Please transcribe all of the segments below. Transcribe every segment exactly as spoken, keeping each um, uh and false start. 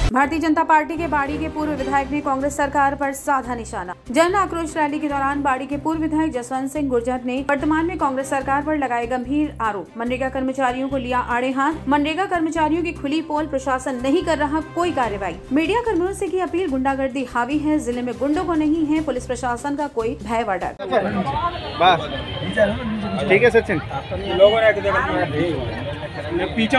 Bharatiya Janata party के बाड़ी के पूर्व विधायक ने कांग्रेस सरकार पर साधा निशाना। जन आक्रोश रैली के दौरान बाड़ी के पूर्व विधायक जसवंत सिंह गुर्जर ने वर्तमान में कांग्रेस सरकार पर लगाए गंभीर आरोप। मनरेगा कर्मचारियों को लिया आड़े हाथ। मनरेगा कर्मचारियों की खुली पोल, प्रशासन नहीं कर रहा कोई कार्रवाई। मीडिया कर्मियों से की अपील, गुंडागर्दी हावी है, जिले में गुंडों को नहीं है पुलिस प्रशासन का कोई भय व डर। ठीक है सचिन, लोगों ने पीछे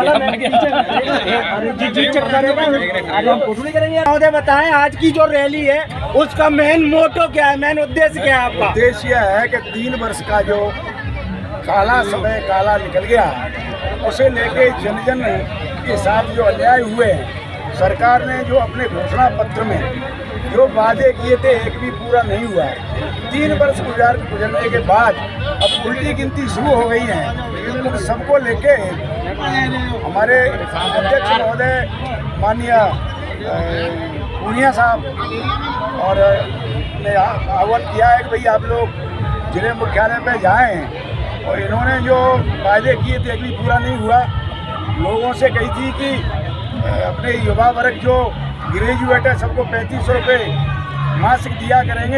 महोदय बताएं, आज की जो रैली है उसका मेन मोटो क्या है, मेन उद्देश्य क्या है आपका? उद्देश्य है कि तीन वर्ष का जो काला समय काला निकल गया उसे लेके जन जन के साथ जो अन्याय हुए हैं, सरकार ने जो अपने घोषणा पत्र में जो वादे किए थे एक भी पूरा नहीं हुआ है। तीन वर्ष गुजार गुजरने के बाद अब उल्टी गिनती शुरू हो गई है। तो सबको लेके हमारे अध्यक्ष महोदय माननीय पूनिया साहब और ने आह्वान किया है कि भाई आप लोग जिले मुख्यालय पे जाएं, और इन्होंने जो वायदे किए थे एक भी पूरा नहीं हुआ। लोगों से कही थी कि अपने युवा वर्ग जो ग्रेजुएट है सबको पैंतीस सौ रुपये मासिक दिया करेंगे।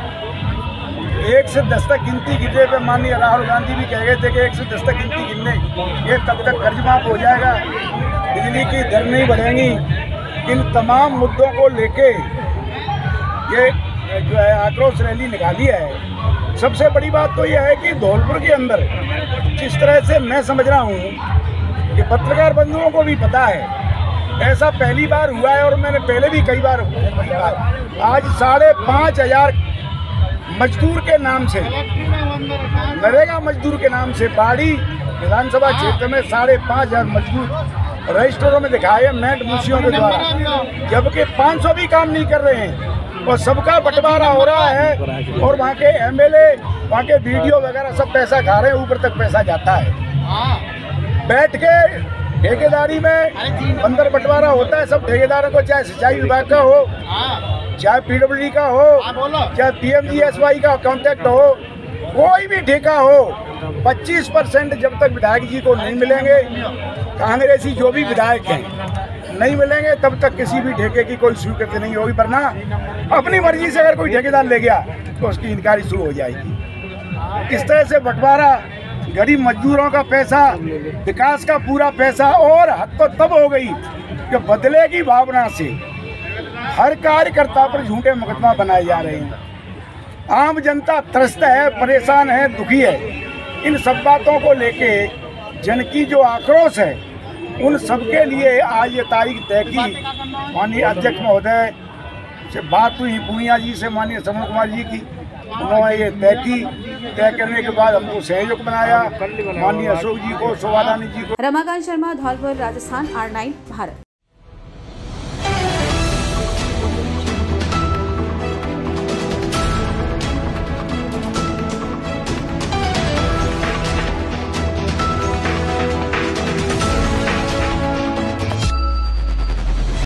एक से दस तक गिनती गिरने पे माननीय राहुल गांधी भी कह गए थे कि एक से दस तक गिनती गिनने ये तब तक कर्ज माफ हो जाएगा, बिजली की दर नहीं बढ़ेंगी। इन तमाम मुद्दों को लेके ये जो है आक्रोश रैली निकाली है। सबसे बड़ी बात तो यह है कि धौलपुर के अंदर जिस तरह से मैं समझ रहा हूँ कि पत्रकार बंधुओं को भी पता है, ऐसा पहली बार हुआ है और मैंने पहले भी कई बार आज साढ़े पाँच हजार मजदूर के नाम से, नरेगा मजदूर के नाम से बाड़ी विधानसभा क्षेत्र में साढ़े पाँच हजार मजदूर रजिस्टरों में दिखाए मैट मुंशियों के द्वारा, जबकि पाँच सौ भी काम नहीं कर रहे हैं और सबका बंटवारा हो रहा है। और वहाँ के एमएलए, वहाँ के वीडियो वगैरह सब पैसा खा रहे हैं, ऊपर तक पैसा जाता है। बैठ के ठेकेदारी में अंदर बंटवारा होता है सब ठेकेदारों को, चाहे सिंचाई विभाग का हो, चाहे पीडब्ल्यूडी का हो, चाहे पीएमजीएसवाई का कॉन्ट्रैक्ट हो, कोई भी ठेका हो, पच्चीस परसेंट जब तक विधायक जी को नहीं मिलेंगे, कांग्रेसी जो भी विधायक हैं नहीं मिलेंगे, तब तक किसी भी ठेके की कोई स्वीकृति नहीं होगी। वरना अपनी मर्जी से अगर कोई ठेकेदार ले गया तो उसकी इंक्वायरी शुरू हो जाएगी। इस तरह से बंटवारा, गरीब मजदूरों का पैसा, विकास का पूरा पैसा, और हद तो तब हो गई कि बदले की भावना से हर कार्यकर्ता पर झूठे मुकदमा बनाए जा रहे हैं। आम जनता त्रस्त है, परेशान है, दुखी है। इन सब बातों को लेके जन की जो आक्रोश है, उन सबके लिए आज ये तारीख तय की। माननीय अध्यक्ष महोदय से बात हुई, पूनिया जी से, माननीय समन कुमार जी की, उन्होंने ये तय की। तय करने के बाद हमको सहयोग बनाया, माननीय अशोक जी को, शोभारानी जी को। Ramakant Sharma, Dholpur, Rajasthan, R nine Bharat.